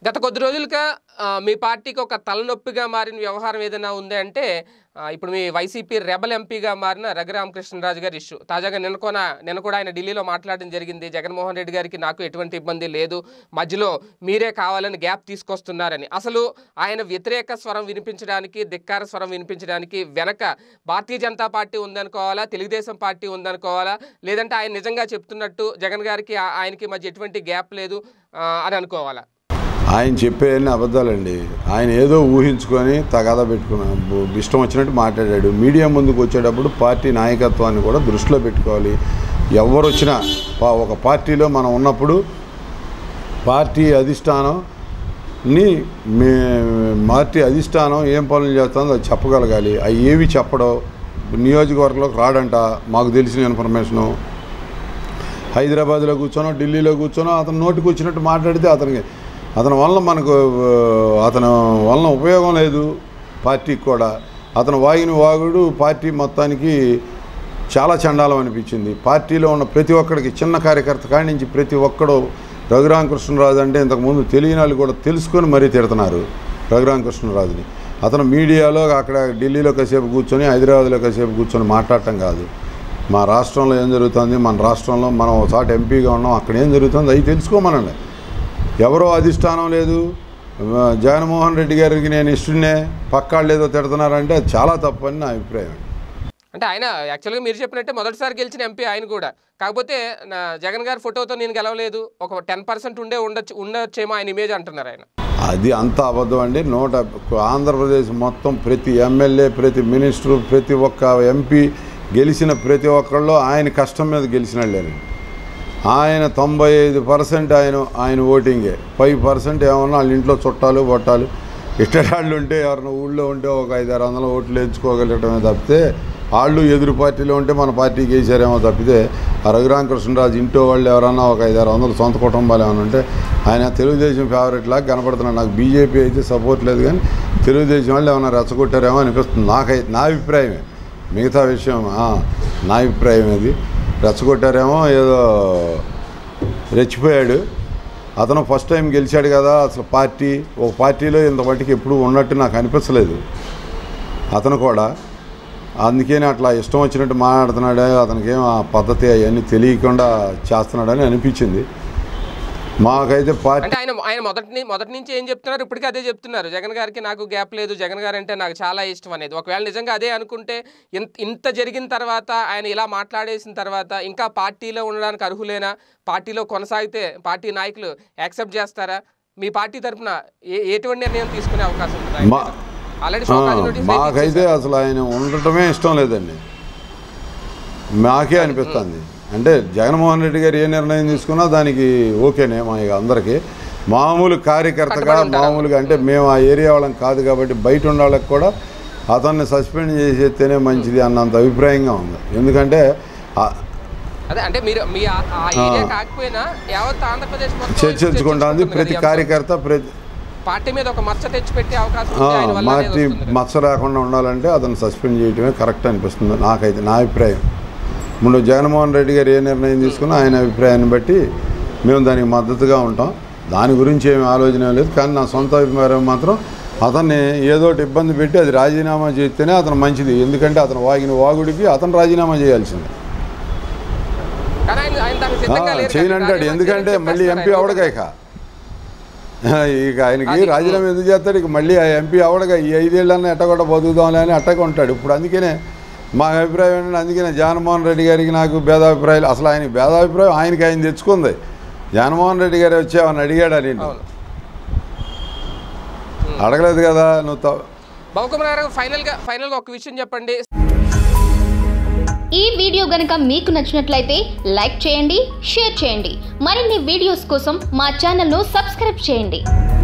గత కొద్ది రోజులుగా మీ పార్టీకి ఒక తలనొప్పిగా మారిన వ్యవహారం ఏదైనా ఉంది అంటే ఇప్పుడు మీ వైసీపీ రెబల్ ఎంపీగా మారిన రఘు గారి ఇష్యూ. తాజాగా నిన్న కూడా ఆయన ఢిల్లీలో మాట్లాడడం జరిగింది. జగన్మోహన్ రెడ్డి గారికి నాకు ఎటువంటి ఇబ్బంది లేదు, మధ్యలో మీరే కావాలని గ్యాప్ తీసుకొస్తున్నారని. అసలు ఆయన వ్యతిరేక స్వరం వినిపించడానికి, ధిక్కార స్వరం వినిపించడానికి వెనక భారతీయ జనతా పార్టీ ఉందనుకోవాలా, తెలుగుదేశం పార్టీ ఉందనుకోవాలా, లేదంటే ఆయన నిజంగా చెప్తున్నట్టు జగన్ గారికి ఆయనకి మధ్య ఎటువంటి గ్యాప్ లేదు అని అనుకోవాలా? ఆయన చెప్పేవన్నీ అబద్ధాలండి. ఆయన ఏదో ఊహించుకొని తగాదా పెట్టుకున్నాడు, ఇష్టం వచ్చినట్టు మాట్లాడాడు. మీడియా ముందుకు వచ్చేటప్పుడు పార్టీ నాయకత్వాన్ని కూడా దృష్టిలో పెట్టుకోవాలి. ఎవరు వచ్చినా ఒక పార్టీలో మనం ఉన్నప్పుడు పార్టీ అధిష్టానాన్ని పార్టీ అధిష్టానం ఏం పనులు చేస్తుందో అది చెప్పగలగాలి. అవి ఏవి చెప్పడో నియోజకవర్గంలోకి రాడంట. మాకు తెలిసిన ఇన్ఫర్మేషను హైదరాబాద్లో కూర్చోనో ఢిల్లీలో కూర్చోనో అతను నోటికి వచ్చినట్టు మాట్లాడితే అతని వలన మనకు ఉపయోగం లేదు. పార్టీకి కూడా అతను వాగిన వాగుడు పార్టీ మొత్తానికి చాలా చండాలం అనిపించింది. పార్టీలో ఉన్న ప్రతి ఒక్కడికి, చిన్న కార్యకర్త కాడి నుంచి ప్రతి ఒక్కడు రఘురామకృష్ణరాజు అంటే ఇంతకుముందు తెలియని వాళ్ళు కూడా తెలుసుకొని మరీ తిడుతున్నారు రఘురామకృష్ణరాజుని. అతను మీడియాలో అక్కడ ఢిల్లీలో కాసేపు కూర్చొని, హైదరాబాద్లో కాసేపు కూర్చొని మాట్లాడటం కాదు. మా రాష్ట్రంలో ఏం జరుగుతుంది, మన రాష్ట్రంలో మనం ఒకసారి ఎంపీగా ఉన్నాం, అక్కడ ఏం జరుగుతుంది అవి తెలుసుకోమనండి. ఎవరో అధిష్టానం లేదు, జగన్మోహన్ రెడ్డి గారికి నేను ఇష్టనే, పక్కాళ్ళు ఏదో తిడుతున్నారంటే అది చాలా తప్పు అని నా అభిప్రాయం. అంటే ఆయన యాక్చువల్గా మీరు చెప్పినట్టే మొదటిసారి గెలిచిన ఎంపీ ఆయన కూడా. కాకపోతే జగన్ గారి ఫోటోతో నేను గెలవలేదు, ఒక 10% ఉండొచ్చేమో ఆయన ఇమేజ్ అంటున్నారు ఆయన. అది అంత అబద్ధం అండి. ఆంధ్రప్రదేశ్ మొత్తం ప్రతి ఎమ్మెల్యే, ప్రతి మినిస్టరు, ప్రతి ఒక్క ఎంపీ గెలిచిన ప్రతి ఒక్కళ్ళు ఆయన కష్టం మీద గెలిచిన వాళ్ళేనండి. ఆయన 95% ఆయన ఓటింగే, 5% ఏమన్నా వాళ్ళ ఇంట్లో చుట్టాలు బొట్టాలు ఇష్టరాళ్ళు ఉంటే, ఎవరైనా ఊళ్ళో ఉంటే ఒక 500-600 ఓట్లు వేయించుకోగలగటమే తప్పితే, వాళ్ళు ఎదురు పార్టీలో ఉంటే మన పార్టీకి వేసారేమో తప్పితే, ఆ రఘురామకృష్ణరాజు ఇంట్లో వాళ్ళు ఎవరన్నా ఒక 500-600 సొంత కుటుంబాలు ఏమైనా ఉంటే ఆయన తెలుగుదేశం ఫేవరెట్ లాగా కనపడుతున్నాడు. నాకు బీజేపీ అయితే సపోర్ట్ లేదు, కానీ తెలుగుదేశం వాళ్ళు ఏమైనా రెచ్చగొట్టారేమో అనిపిస్తుంది నా అభిప్రాయమే. మిగతా విషయం నా అభిప్రాయం అది. రెచ్చగొట్టారేమో, ఏదో రెచ్చిపోయాడు అతను. ఫస్ట్ టైం గెలిచాడు కదా, అసలు ఒక పార్టీలో ఇంత మట్టికి ఎప్పుడు ఉన్నట్టు నాకు అనిపించలేదు అతను కూడా. అందుకని అట్లా ఇష్టం వచ్చినట్టు మాట్లాడుతున్నాడు. అతనికి ఏం ఆ పద్ధతి అవన్నీ తెలియకుండా చేస్తున్నాడని అనిపించింది మాకైతే. పార్టీ ఆయన మొదటి నుంచి ఏం చెప్తున్నారు, ఇప్పటికీ అదే చెప్తున్నారు. జగన్ గారికి నాకు గ్యాప్ లేదు, జగన్ గారు అంటే నాకు చాలా ఇష్టం అనేది. ఒకవేళ నిజంగా అదే అనుకుంటే ఇంత జరిగిన తర్వాత, ఆయన ఇలా మాట్లాడేసిన తర్వాత ఇంకా పార్టీలో ఉండడానికి అర్హులేనా, పార్టీలో కొనసాగితే పార్టీ నాయకులు యాక్సెప్ట్ చేస్తారా, మీ పార్టీ తరఫున ఎటువంటి నిర్ణయం తీసుకునే అవకాశం ఉంది? మాకైతే అసలు ఆయన ఉండటమే ఇష్టం లేదండి. మాకే అనిపిస్తుంది. అంటే జగన్మోహన్ రెడ్డి గారు ఏ నిర్ణయం తీసుకున్నా దానికి ఓకేనే మా అందరికీ. మామూలు కార్యకర్తగా మామూలుగా అంటే మేము ఆ ఏరియా వాళ్ళం కాదు కాబట్టి బయట ఉన్న వాళ్ళకి కూడా అతన్ని సస్పెండ్ చేసేస్తేనే మంచిది అన్నంత అభిప్రాయంగా ఉంది. ఎందుకంటే చర్చించుకుంటుంది ప్రతి కార్యకర్త, ప్రతి పార్టీ మీద ఒక మచ్చ తెచ్చిపెట్టే అవకాశం. పార్టీ మచ్చ లేకుండా ఉండాలంటే అతను సస్పెండ్ చేయడమే కరెక్ట్ అనిపిస్తుంది నాకైతే, నా అభిప్రాయం. ముందు జగన్మోహన్ రెడ్డి గారు ఏ నిర్ణయం తీసుకున్నా ఆయన అభిప్రాయాన్ని బట్టి మేము దానికి మద్దతుగా ఉంటాం. దాని గురించి ఏమి ఆలోచన లేదు. కానీ నా సొంత అభిప్రాయం మాత్రం అతన్ని ఏదోటి ఇబ్బంది పెట్టి అది రాజీనామా చేస్తేనే అతను మంచిది. ఎందుకంటే అతను వాగిన వాగుడికి అతను రాజీనామా చేయాల్సిందే. చేయనంటాడు, ఎందుకంటే మళ్ళీ ఎంపీ అవడగా ఇక ఆయనకి రాజీనామా ఎందుకు చేస్తాడు, ఇక మళ్ళీ ఆ ఎంపీ అవడగా ఈ 5 ఏళ్ళన్నా ఎట్టగొట్ట బతుకుదాంలే అని అట్టగా ఉంటాడు ఇప్పుడు. అందుకనే మా అభిప్రాయం ఏంటంటే, అందుకనే జగన్మోహన్ రెడ్డి గారికి నాకు భేదాభిప్రాయాలు. అసలు ఆయనకి భేదాభిప్రాయం ఆయన తెచ్చుకుంది. జగన్మోహన్ రెడ్డి గారు వచ్చి ఏమన్నా అడిగాడా? నేను అడగలేదు కదా. నువ్వు ఫైనల్గా ఒక విషయం చెప్పండి. ఈ వీడియో గనుక మీకు నచ్చినట్లయితే లైక్ చేయండి, షేర్ చేయండి. మరిన్ని వీడియోస్ కోసం మా ఛానల్ను సబ్స్క్రైబ్ చేయండి.